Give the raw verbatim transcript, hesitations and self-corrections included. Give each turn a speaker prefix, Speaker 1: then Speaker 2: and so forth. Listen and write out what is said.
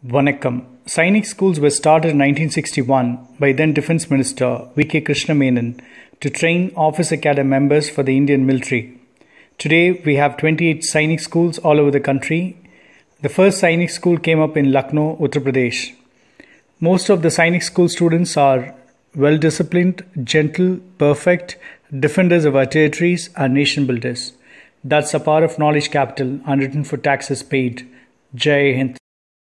Speaker 1: Vanakkam. Sainik schools were started in nineteen sixty-one by then Defence Minister V K Krishna Menon to train Officer Cadre members for the Indian military. Today we have twenty-eight Sainik schools all over the country. The first Sainik school came up in Lucknow, Uttar Pradesh. Most of the Sainik school students are well disciplined, gentle, perfect, defenders of our territories and nation builders. That's a part of knowledge capital, unwritten for taxes paid. Jai Hind.